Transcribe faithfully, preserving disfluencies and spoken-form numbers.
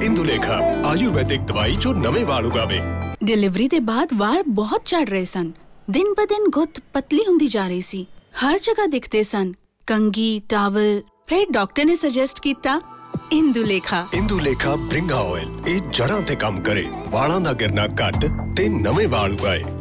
ਇੰਦੁਲੇਖਾ ਆਯੁਰਵੈਦਿਕ ਦਵਾਈ ਜੋ ਨਵੇਂ ਵਾਲ ਉਗਾਵੇ। डिलीवरी के बाद वाल बहुत चढ़ रहे सन। दिन ब दिन गुत्त पतली हुंदी जा रही सी। हर जगह दिखते सन कंगी टावल। फिर डॉक्टर ने सजेस्ट किया इंदुलेखा। इंदुलेखा ब्रिंगा ऑयल ਇਹ ਜੜਾਂ ਤੇ ਕੰਮ ਕਰੇ, ਵਾਲਾਂ ਦਾ ਗਿਰਨਾ ਘੱਟ ਤੇ ਨਵੇਂ ਵਾਲ ਉਗਾਏ।